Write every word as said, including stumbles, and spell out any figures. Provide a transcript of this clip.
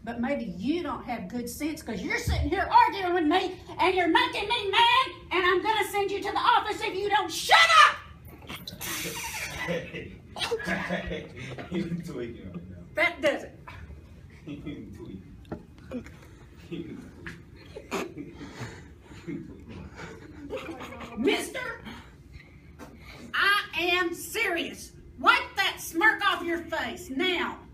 But maybe you don't have good sense because you're sitting here arguing with me and you're making me mad, and I'm going to send you to the office if you don't shut up! Hey, hey, you're tweaking right now. That does it. You're tweaking. Mister, I am serious. Wipe that smirk off your face now.